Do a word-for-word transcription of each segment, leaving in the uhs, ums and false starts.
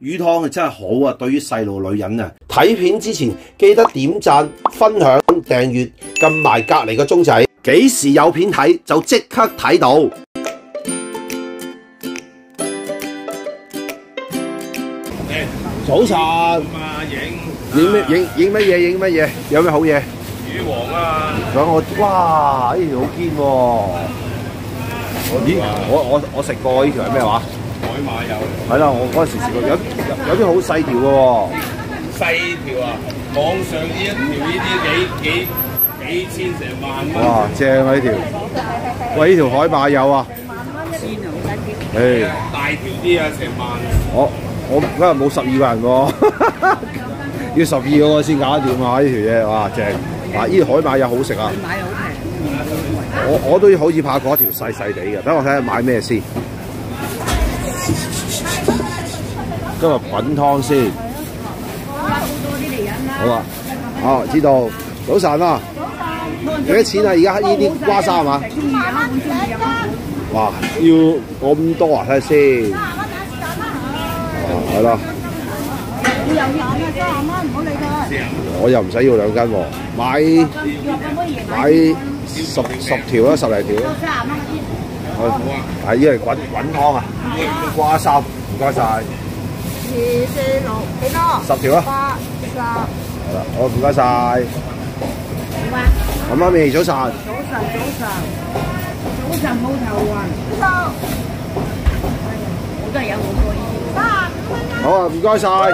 魚湯真係好啊！對於細路女人啊，睇片之前記得點讚、分享、訂閱，撳埋隔離個鐘仔，幾時有片睇就即刻睇到。早晨， 啊影影咩影影乜嘢？影乜嘢？有咩好嘢？ 魚王啊！ 咁我哇，呢條好堅喎！咦，我我我食過呢條係咩話？ 海馬有。 係啦，我嗰時食過，有有啲好細條嘅喎。 細條啊！網上呢一條呢啲幾幾幾千成萬蚊。 哇，正啊呢條！喂，呢條海馬有啊？誒， 大條啲啊，成萬。 我我今日冇十二個人喎，要十二個先搞得掂啊！呢條嘢哇正！嗱，呢條海馬又好食啊！ 買好平。 我我都好似怕嗰條細細地嘅，等我睇下買咩先。今日滾湯先。好啊，哦，知道。早晨啊，幾多錢啊？而家呢啲瓜沙係嘛？哇，要咁多啊？睇下先。啊，係啦。我又唔使要兩斤喎，買買十十條啦，十零條啦。好啊，係依係滾滾湯啊，瓜沙，唔該晒。 二四六幾多？ 十條啊。 八十。 好啦，好唔該晒。 好啊。 咁媽咪早晨。 早晨，早晨。早晨冇頭暈。好。我都係有好多嘢。三十五蚊啦。 好啊，唔該晒。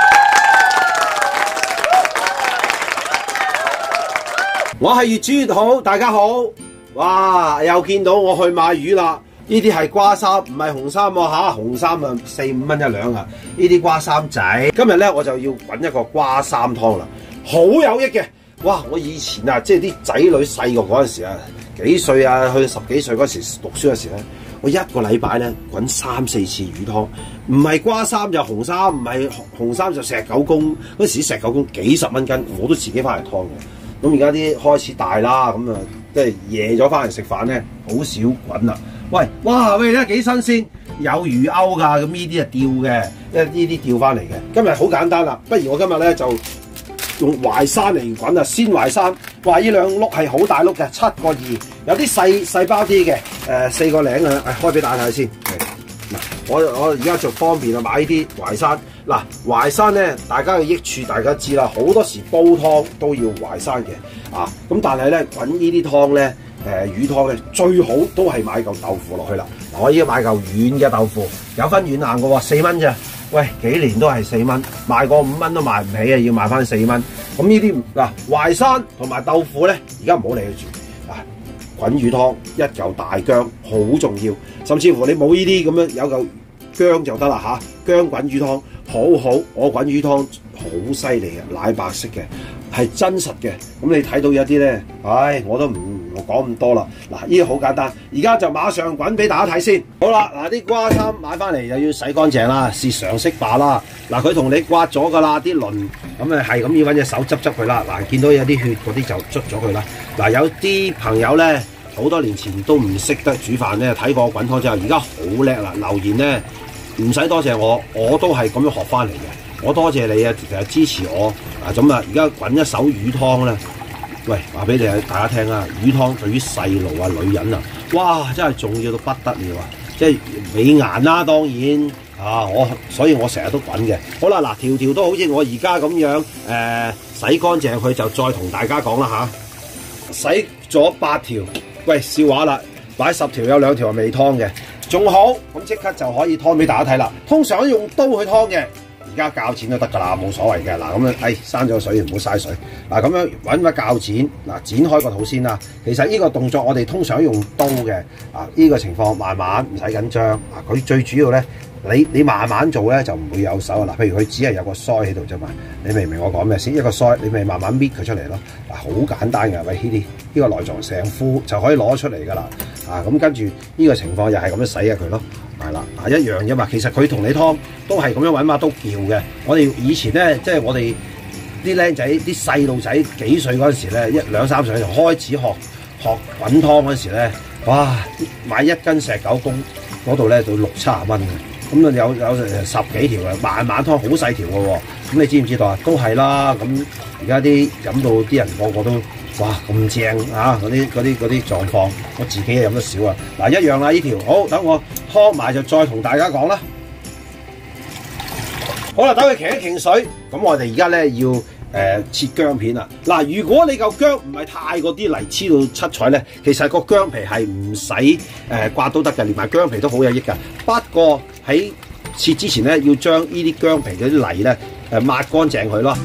我係粵豬好，大家好。哇，又見到我去買魚啦。呢啲係瓜三，唔係紅三喎嚇。紅三啊四五蚊一兩啊。呢啲瓜三仔，今日咧我就要滾一個瓜三湯啦，好有益嘅。哇！我以前啊，即係啲仔女細個嗰陣時啊，幾歲啊，去十幾歲嗰時讀書嗰時咧，我一個禮拜咧滾三四次魚湯，唔係瓜三就紅三，唔係紅三就石狗公。嗰時石狗公幾十蚊斤，我都自己翻嚟湯嘅。咁而家啲開始大啦，咁啊即係夜咗翻嚟食飯咧，好少滾啦。喂，哇喂，咧幾新鮮，有魚鈎㗎，咁呢啲係釣嘅，因為呢啲釣翻嚟嘅。今日好簡單啦，不如我今日咧就用淮山嚟滾啊！鮮淮山，哇！呢兩碌係好大碌嘅，七個二，有啲細細包啲嘅，誒、呃、四個零啊！誒開俾大家睇先。嗱，我我而家就方便啊，買呢啲淮山。嗱，淮山咧，大家嘅益處大家知啦，好多時煲湯都要淮山嘅，啊咁但係咧滾呢啲湯咧，誒、呃、魚湯咧最好都係買嚿豆腐落去啦。嗱，我依家買嚿軟嘅豆腐，有分軟硬嘅喎，四蚊咋？喂，幾年都係四蚊，賣過五蚊都賣唔起啊，要賣翻四蚊。咁呢啲嗱淮山同埋豆腐咧，而家唔好理佢住。啊，滾魚湯一嚿大薑好重要，甚至乎你冇呢啲咁樣有嚿薑就得啦嚇。薑滾魚湯好好，我滾魚湯好犀利嘅，奶白色嘅，係真實嘅。咁你睇到有啲咧，唉，我都唔講咁多啦。嗱，呢個好簡單，而家就馬上滾俾大家睇先。好啦，嗱啲瓜三買翻嚟又要洗乾淨啦，是常識罷啦。嗱，佢同你刮咗噶啦啲鱗，咁啊係咁要揾隻手執執佢啦。嗱，見到有啲血嗰啲就捽咗佢啦。嗱，有啲朋友咧好多年前都唔識得煮飯咧，睇過滾湯之後，而家好叻啦。留言咧唔使多謝我，我都係咁樣學翻嚟嘅。我多謝你啊，其實支持我。嗱咁啊，而家滾一手魚湯咧。喂，話俾你大家聽啊！魚湯對於細路啊、女人啊，哇，真係重要到不得了啊！即係美顏啦，當然啊，我所以我成日都滾嘅。好啦，嗱，條條都好似我而家咁樣，誒、呃，洗乾淨佢就再同大家講啦吓。洗咗八條，喂，笑話啦，擺十條有兩條係未湯嘅，仲好，咁即刻就可以湯俾大家睇啦。通常都用刀去湯嘅。而家鉸剪都得㗎啦，冇所謂嘅。嗱咁樣，誒閂咗水唔好嘥水。嗱咁樣揾把鉸剪，嗱剪開個肚先啦。其實呢個動作我哋通常用刀嘅。啊，呢個情況慢慢唔使緊張。啊，佢最主要咧，你你慢慢做咧就唔會有手啊。嗱，譬如佢只係有個腮喺度啫嘛，你明唔明我講咩先？一個腮，你咪慢慢搣佢出嚟咯。嗱，好簡單嘅，喂，呢啲呢個內臟成副就可以攞出嚟㗎啦。啊，咁跟住呢個情況又係咁樣洗下佢咯。係啦，啊一樣啫嘛。其實佢同你湯都係咁樣揾把刀撬嘅。我哋以前咧，即係我哋啲僆仔、啲細路仔幾歲嗰陣時咧，一兩三歲就開始學學滾湯嗰陣時咧，哇！買一斤石狗公嗰度咧到六七十蚊嘅， 咁啊有有十幾條啊，慢慢湯好細條嘅喎。咁你知唔知道啊？都係啦。咁而家啲飲到啲人個個都哇咁正啊！嗰啲嗰啲嗰啲狀況，我自己飲得少啊。嗱一樣啦，呢條好，等我湯埋就再同大家講啦。好啦，等佢擎一擎水，咁我哋而家咧要誒、呃、切薑片啦。嗱，如果你嚿薑唔係太過啲泥黐到七彩咧，其實個薑皮係唔使誒刮都得嘅，連埋薑皮都好有益㗎。不過喺切之前咧，要將呢啲薑皮嗰啲泥咧誒抹乾淨佢咯。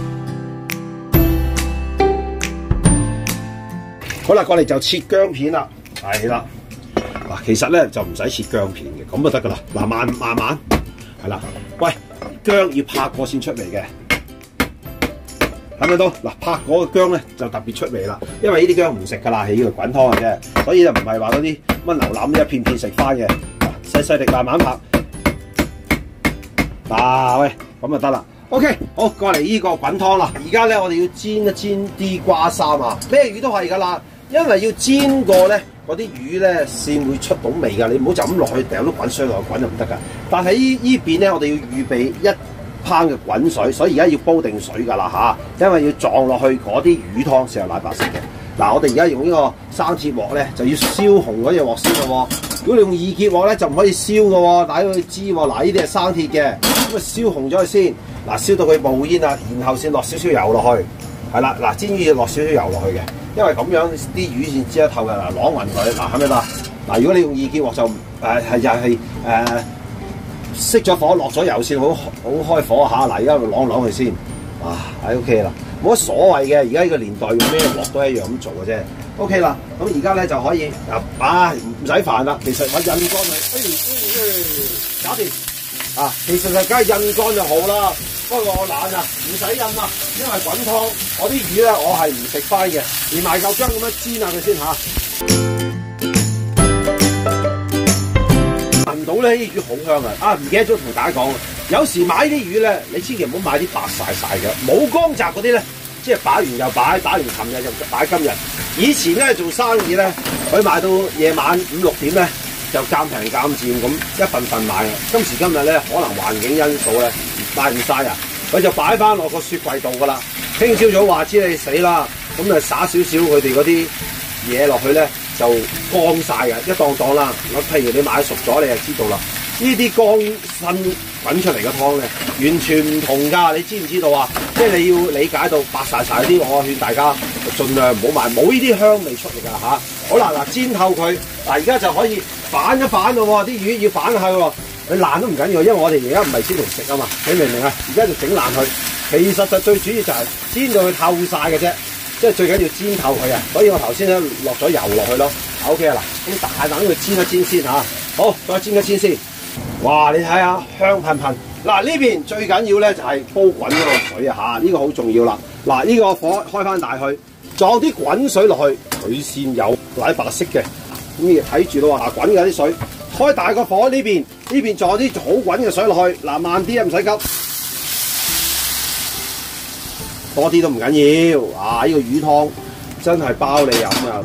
好啦，我哋就切薑片啦，係啦。嗱，其實咧就唔使切薑片嘅，咁就得噶啦。嗱，慢慢慢，係啦。喂，薑要拍過先出味嘅，睇唔睇到？嗱，拍嗰個薑咧就特別出味啦，因為呢啲薑唔食噶啦，係要滾湯嘅啫，所以就唔係話嗰啲乜牛腩一片片食翻嘅，細細力慢慢拍。嗱、啊，喂，咁就得啦。OK， 好，過嚟呢個滾湯啦。而家咧，我哋要煎一煎啲瓜三啊，咩魚都係噶啦，因為要煎過咧，嗰啲魚咧先會出到味㗎。你唔好就咁落去掉都滾水落去滾就唔得㗎。但係依依邊咧，我哋要預備一烹嘅滾水，所以而家要煲定水㗎啦嚇，因為要撞落去嗰啲魚湯先有奶白色嘅。嗱，我哋而家用呢個生鐵鑊咧，就要燒紅嗰隻鑊先嘅喎。如果你用二結鑊咧，就唔可以燒嘅喎，大家要知喎。嗱，呢啲係生鐵嘅，咁啊燒紅咗佢先。嗱，燒到佢冒煙啦，然後先落少少油落去，係啦。嗱，煎魚要落少少油落去嘅，因為咁樣啲魚先煎得透嘅。嗱，啷勻佢，嗱係咪啦？嗱，如果你用二結鑊就誒係又係誒熄咗火，落咗油先，好好開火嚇。嗱，而家啷啷佢先，哇，係 OK 啦，冇乜所謂嘅。而家呢個年代用咩鑊都一樣咁做嘅啫。OK 啦，咁而家咧就可以啊，唔使煩啦。其實我印乾佢，哎哎搞掂啊！其實就梗係印乾就好啦。不過我懶啊，唔使印啦，因為滾湯我啲魚咧，我係唔食翻嘅，連埋嚿薑咁樣煎下佢先嚇。聞到咧啲魚好香啊！啊，唔記得咗同大家講，有時買啲魚咧，你千祈唔好買啲白曬曬嘅，冇光澤嗰啲咧，即係擺完又擺，擺完琴日又擺今日。以前咧做生意咧，佢賣到夜晚五六點咧，就減平減賤咁一份份買嘅。今時今日咧，可能環境因素咧。賣唔晒啊！佢就擺翻落個雪櫃度噶啦。聽朝早話知你死啦，咁啊撒少少佢哋嗰啲嘢落去咧，就乾晒嘅，一檔檔啦。我譬如你買熟咗，你就知道啦。呢啲乾身滾出嚟嘅湯咧，完全唔同㗎。你知唔知道啊？即係你要理解到白晒晒啲，我勸大家盡量唔好買，冇呢啲香味出嚟㗎嚇。好啦，嗱煎透佢，嗱而家就可以反一反咯喎，啲魚要反下喎。佢爛都唔緊要，因為我哋而家唔係煎嚟食啊嘛，你明唔明啊？而家就整爛佢，其實就最主要就係煎到佢透晒嘅啫，即係最緊要煎透佢啊！所以我頭先咧落咗油落去咯 ，OK 啊嗱，咁大等佢煎一煎先嚇，好，再煎一煎先。哇！你睇下香噴噴，嗱呢邊最緊要咧就係煲滾嗰個水啊嚇，呢個好重要啦。嗱呢個火開翻大去，撞啲滾水落去，佢先有奶白色嘅。咁你睇住咯喎，嗱滾緊啲水。開大個火呢邊，呢邊撞啲好滾嘅水落去，嗱慢啲啊，唔使急，多啲都唔緊要。啊，呢個魚湯真係包你飲啊！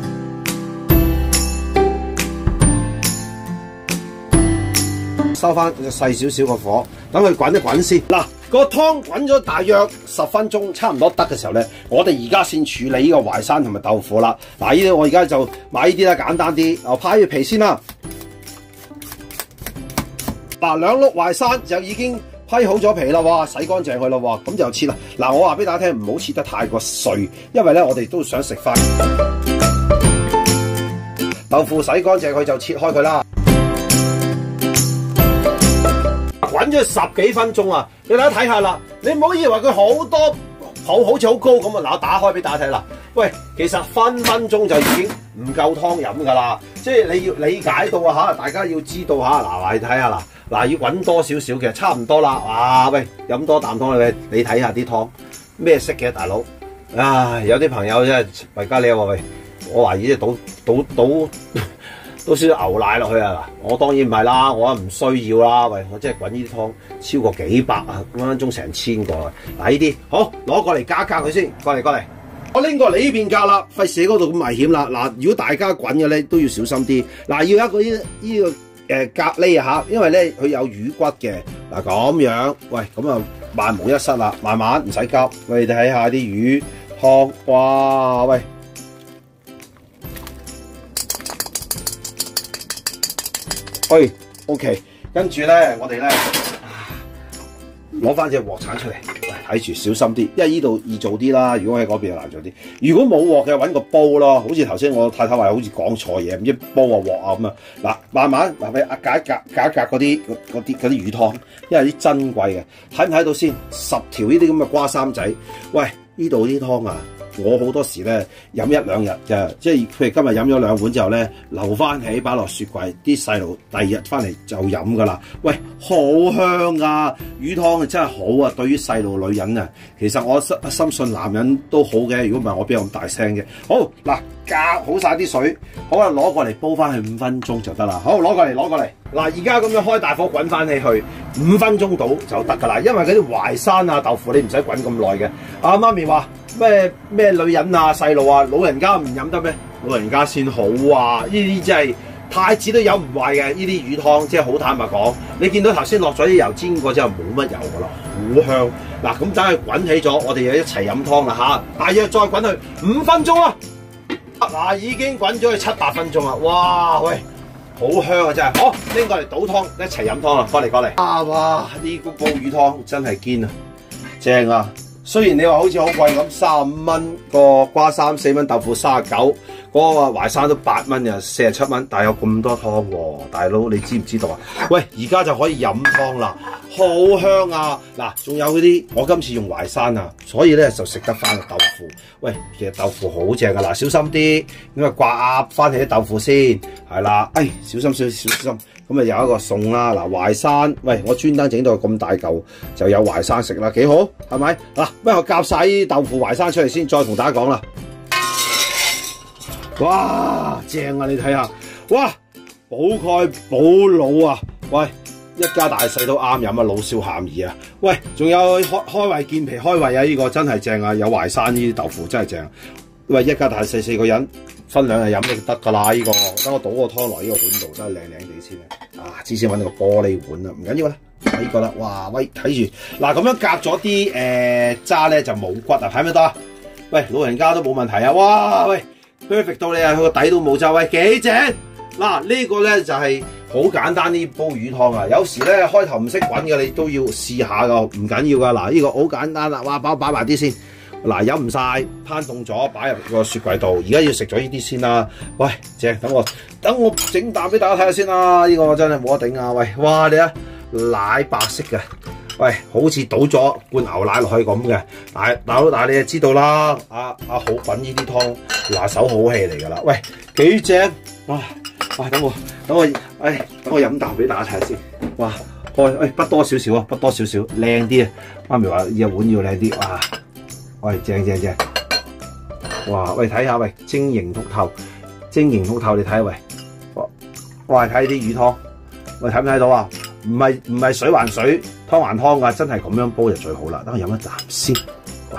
收翻細少少個火，等佢滾一滾先。嗱，個湯滾咗大約十分鐘，差唔多得嘅時候咧，我哋而家先處理呢個淮山同埋豆腐啦。嗱，呢啲我而家就買呢啲啦，簡單啲。我派咗皮先啦。嗱，兩碌淮山就已經批好咗皮啦，哇！洗乾淨佢啦，喎，咁就切啦。嗱，我話俾大家聽，唔好切得太過碎，因為咧我哋都想食翻。豆腐洗乾淨佢就切開佢啦。滾咗十幾分鐘啊！你大家睇下啦，你唔好以為佢好多泡好似好高咁啊！嗱，我打開俾大家睇啦。喂，其實分分鐘就已經唔夠湯飲㗎啦，即係你要理解到啊嚇，大家要知道嚇。嗱，你睇下嗱。嗱，要滾多少少嘅，差唔多啦。哇，喂，飲多啖湯你你睇下啲湯咩色嘅，大佬。啊，有啲朋友真係維加利話喂，我懷疑即係倒倒倒倒少少牛奶落去啊。嗱，我當然唔係啦，我唔需要啦。喂，我真係滾呢啲湯超過幾百啊，分分鐘成千個啊。嗱，呢啲好攞過嚟加加佢先，過嚟過嚟。我拎過嚟呢邊格啦，費事嗰度咁危險啦。嗱，如果大家滾嘅咧都要小心啲。嗱，要一個呢呢個。誒誒咖喱啊嚇，因為咧佢有魚骨嘅嗱咁樣，喂咁啊萬無一失啦，慢慢唔使急，喂你睇下啲魚湯，哇喂！喂 ，OK， 跟住咧我哋咧攞翻隻鑊鏟出嚟，睇住小心啲，因為呢度易做啲啦。如果喺嗰邊就難做啲。如果冇鑊嘅，揾個煲咯。好似頭先我太太話好似講錯嘢，唔知煲啊鑊啊咁啊。嗱，慢慢嗱，你隔一格隔一格嗰啲嗰啲嗰啲魚湯，因為啲珍貴嘅，睇唔睇到先？十條呢啲咁嘅瓜三仔，喂，呢度啲湯啊！我好多時咧飲一兩日嘅，即係譬如今日飲咗兩碗之後咧，留翻起擺落雪櫃，啲細路第二日翻嚟就飲噶啦。喂，好香啊！魚湯真係好啊，對於細路女人啊，其實我深深信男人都好嘅。如果唔係我邊有咁大聲嘅？好嗱，隔好晒啲水，好啦，攞過嚟煲翻去五分鐘就得啦。好，攞過嚟，攞過嚟。嗱，而家咁樣開大火滾翻起去，五分鐘到就得噶啦。因為嗰啲淮山啊、豆腐你唔使滾咁耐嘅。阿媽咪話。咩咩女人啊、細路啊、老人家唔飲得咩？老人家先好啊！呢啲真係太子都飲唔壞嘅，呢啲魚湯即係好坦白講。你見到頭先落咗啲油煎過之後冇乜油噶啦，好香。嗱咁等佢滾起咗，我哋又一齊飲湯啦嚇。大約再滾去五分鐘啊！嗱已經滾咗去七八分鐘啦，哇喂，好香啊真係。好拎過嚟倒湯，一齊飲湯啦，過嚟過嚟。啊哇！呢個煲魚湯真係堅啊，正啊！雖然你話好似好貴咁，三十五蚊個瓜三，四蚊豆腐三十九，嗰個淮山都八蚊又四十七蚊，但係有咁多湯喎，大佬你知唔知道啊？喂，而家就可以飲湯啦，好香啊！嗱，仲有嗰啲，我今次用淮山啊，所以咧就食得翻個豆腐。喂，其實豆腐好正噶，嗱，小心啲，咁啊刮翻起啲豆腐先，係啦，哎，小心少少小心。咁啊有一個餸啦，嗱淮山，喂我專登整到咁大嚿，就有淮山食啦，幾好係咪？嗱，不如我夾晒啲豆腐淮山出嚟先，再同大家講啦。哇，正啊！你睇下，哇，補鈣補腦啊！喂，一家大細都啱飲啊，老少咸宜啊！喂，仲有開開胃健脾開胃啊！呢個真係正啊，有淮山呢啲豆腐真係正。喂，一家大細四個人分兩日飲都得㗎啦！呢個等我倒個湯落呢個碗度，真係靚靚地先啊！之前揾到個玻璃碗啦，唔緊要啦，呢個啦，哇喂，睇住嗱咁樣隔咗啲誒渣咧就冇骨啊，睇唔睇得啊？喂，老人家都冇問題啊！哇喂 ，perfect 到你啊，佢個底都冇渣，喂幾正！嗱呢個咧就係好簡單啲煲魚湯啊！有時咧開頭唔識滾嘅，你都要試下㗎，唔緊要㗎。嗱呢個好簡單啦，哇擺擺埋啲先。嗱飲唔晒，攤凍咗，擺入個雪櫃度。而家要食咗呢啲先啦。喂，正，等我等我整啖俾大家睇下先啦。呢、這個真係冇得頂啊！喂，哇你啊，奶白色嘅，喂，好似倒咗罐牛奶落去咁嘅。但係但係你就知道啦，阿、啊、阿、啊、好滾呢啲湯拿手好戲嚟㗎啦。喂，幾正哇！哇，等我等我，哎，等我飲啖俾大家睇下先。哇，開，喂，不多少少啊，不多少少，靚啲啊！媽咪話隻碗要靚啲，哇！喂，正正正，哇！喂，睇下喂，晶瑩剔透，晶瑩剔透，你睇下喂，哇！睇啲魚湯，喂，睇唔睇到啊？唔係唔係水還水，湯還湯㗎，真係咁樣煲就最好啦。等我飲一啖先，哇！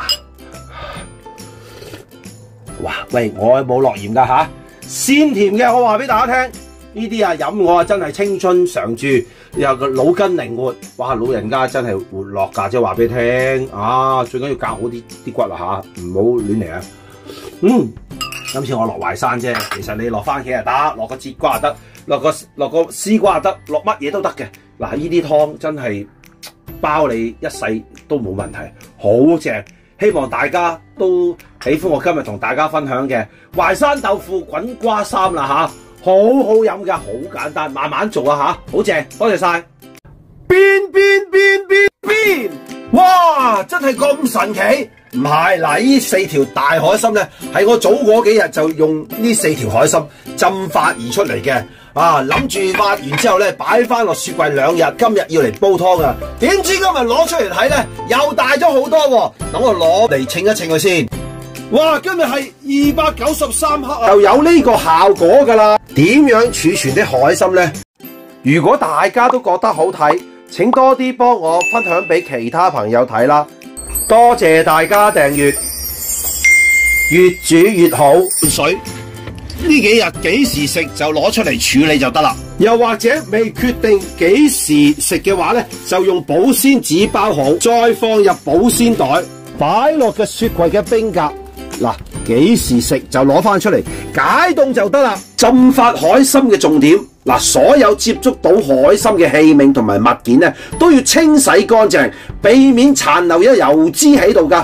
哇！喂，我冇落鹽㗎吓，鮮甜嘅，我話俾大家聽。呢啲啊飲我啊真係青春常駐，又個腦筋靈活，哇！老人家真係活絡㗎，即係話俾你聽啊！最緊要夾好啲啲骨啦嚇，唔好亂嚟啊！嗯，今次我落淮山啫，其實你落番茄又得，落個節瓜又得，落個落個絲瓜又得，落乜嘢都得嘅。嗱，呢啲湯真係包你一世都冇問題，好正！希望大家都喜歡我今日同大家分享嘅淮山豆腐滾瓜三啦嚇。好好飲㗎，好簡單，慢慢做啊吓，好正，多謝晒。變變變變變，哇！真係咁神奇？唔係，嗱，呢四條大海參咧，係我早嗰幾日就用呢四條海參浸發而出嚟嘅。啊，諗住發完之後咧，擺翻落雪櫃兩日，今日要嚟煲湯啊！點知今日攞出嚟睇咧，又大咗好多喎。等我攞嚟稱一稱佢先。哇！今日係二百九十三克啊，就有呢個效果噶啦。點樣儲存啲海參呢？如果大家都覺得好睇，請多啲幫我分享俾其他朋友睇啦。多謝大家訂閱，越煮越好。水呢幾日幾時食就攞出嚟處理就得啦。又或者未決定幾時食嘅話咧，就用保鮮紙包好，再放入保鮮袋，擺落嘅雪櫃嘅冰格。嗱，幾時食就攞翻出嚟解凍就得啦。浸發海參嘅重點，嗱，所有接觸到海參嘅器皿同埋物件咧，都要清洗乾淨，避免殘留有油脂喺度㗎。